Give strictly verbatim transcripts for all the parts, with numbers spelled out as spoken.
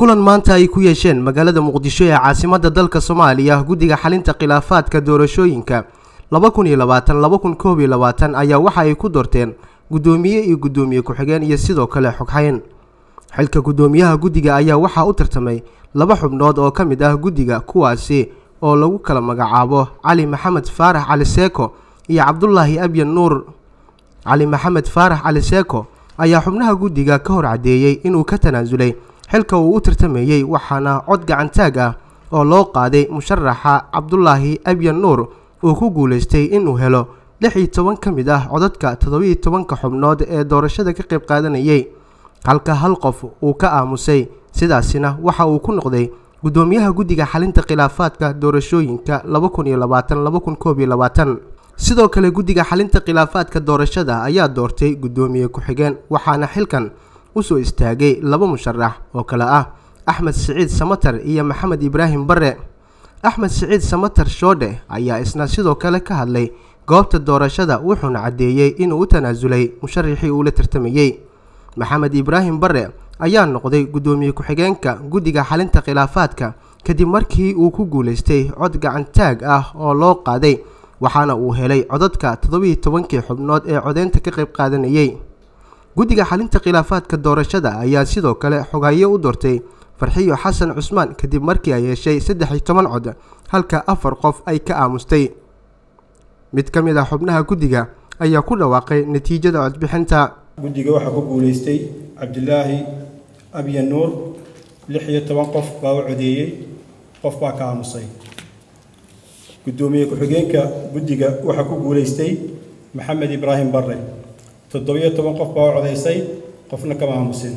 kulan maanta ay ku yeesheen magaalada Muqdisho ee caasimadda dalka Soomaaliya guddiga xalinta khilaafaadka doorashooyinka laba kun iyo labaatan laba kun koob iyo labaatan ayaa waxa ay ku doorteen gudoomiye iyo gudoomiye ku xigeen iyo sidoo kale xoghayn. xilka gudoomiyaha guddiga ayaa waxa uu tartamay laba xubnood oo ka mid ah guddiga kuwaasi oo lagu kala magacaabo Cali Maxamed Faarax Cali Seeko iyo Cabdullaahi Abyan Nuur. Cali Maxamed Faarax Cali Seeko ayaa xubnaha guddiga ka hor cadeeyay inuu ka tanaasulay xilka uu u tartamayay waxaana cod gacantaag ah oo loo qaaday musharaxa Cabdullaahi Abyan Nuur uu ku guuleystay inuu helo lix iyo toban ka mid ah codadka toddoba iyo toban ka xubnood ee doorashada ka qayb qaadanayay, halka hal qof uu ka aamusay. sidaasina waxa uu ku noqday gudoomiyaha guddiga xalinta khilaafaadka doorashooyinka laba kun iyo labaatan laba kun koob iyo labaatan. sidoo kale guddiga xalinta khilaafaadka doorashada ayaa doortay gudoomiye ku xigeen waxaana xilkan u soo istaagay laba musharax oo kala ah Axmed Siciid Samatar iyo Maxamed Ibraahim Barre. Axmed Siciid Samatar Shoode ayaa isna sidoo kale ka hadlay goobta doorashada wuxuuna cadeeyay inuu u tanaasulay musharrixii uu la tartamayay. Maxamed Ibraahim Barre ayaa noqday gudoomiye ku xigeenka guddiga xalinta khilaafaadka kadib markii uu ku guuleystay cod gacantaag ah oo loo qaaday waxaana uu helay codadka toddoba iyo toban xubnood ee codeynta ka qayb qaadanayay. guddiga xalinta khilaafaadka doorashada ayaa sidoo kale xogayo u doortay Farxiyo Xasan Cusmaan kadib markii ay yeeshay saddex iyo toban cod halka afar qof ay ka aamustay. mid ka mid ah xubnaha guddiga ayaa ku dhawaaqay natiijada codbixinta. guddiga waxa ku guuleystay Cabdullaahi Abyan Nuur lix iyo toban qof baa u codeeyay, qof baa ka aamusay. gudoomiye ku xigeenka guddiga waxa ku guuleystay Maxamed Ibraahim Barre toddoba iyo toban qof baa u codeysay, qofna kama aamusin.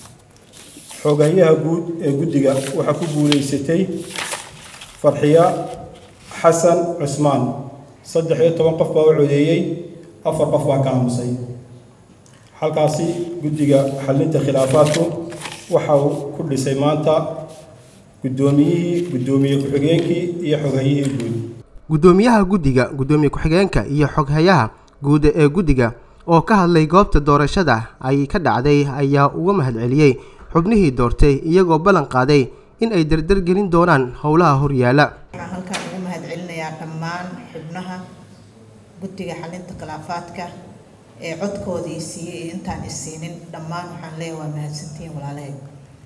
xogayaha guud ee guddiga waxa ku guuleysatay Farxiyo Xasan Cusmaan saddex iyo toban qof baa u codeeyay, afar qof baa ka aamusay. halkaasi guddiga xalinta khilaafaadku waxa uu ku dhisay maanta gudoomiyihii gudoomiye ku xigeenkii iyo xogayihii guud. gudoomiyaha guddiga gudoomiye ku xigeenka iyo xoghayaha guud ee guddiga oo ka hadlay goobta doorashada ay ka dhacday ayaa uga mahadceliyay xubnihii doortay iyagoo ballan qaaday in ay dardar gelin doonaan howlaha horyaala. waxaan halkan ugu mahadcelinayaa dhammaan xubnaha guddiga xalinta khilaafaadka ee codkoodii siiyay iyo intaan isiinin dhammaan waxaan leeyahay waa mahadsantihiin walaalahay.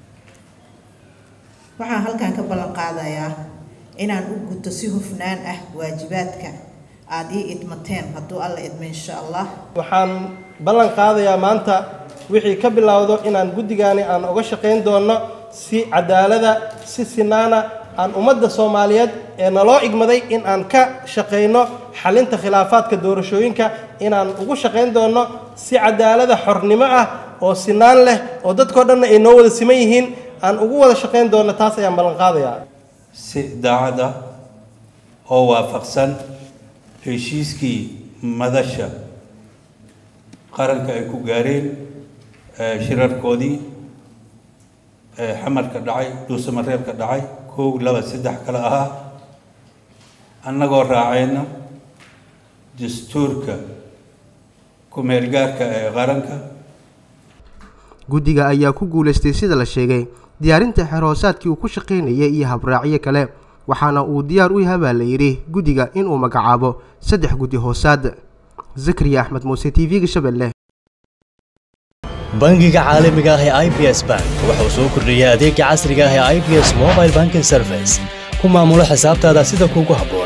waxaan halkan ka ballan qaadayaa inaan u guto si hufnaan ah waajibaadka aad ii idmateen hadduu alla idmo insha allah. waxaan ballan qaadayaa maanta wixii ka bilowdo inaan guddigaani aan uga shaqayn doono si cadaalada si sinaana aan ummadda Soomaaliyeed ee naloo igmaday in aan ka shaqeyno xalinta khilaafaadka doorashooyinka inaan ugu shaqayn doono si cadaalada xornimo ah oo sinaan leh oo dadkoo dhan ay noo wada siman yihiin aan ugu wada shaqayn doono. taas ayaan ballan qaadayaa si daacad ah oo waafaqsan heshiiskii madasha qaranka ay ku gaareen shirarkoodii xamarka dhacay dhuusamareebka dhacay kow laba saddex kale ahaa annagoo raacayna dastuurka ku-meelgaarka ee qaranka. guddiga ayaa ku guuleystay sida la sheegay diyaarinta xeroosaadkii uu ku shaqaynayay iyo habraacyo kale waxaana uu diyaar u yahay baa la yidhi guddiga inuu magacaabo saddex guddi hoosaad. Zakariya Axmed Muuse, T V-ga Shabeelle. bangiga caalamiga ah ee I B S Bank waxa uu soo kordhiyay adeegga casriga ah ee I B S Mobile Banking Service. ku maamulo xisaabtaada sida kuugu habboon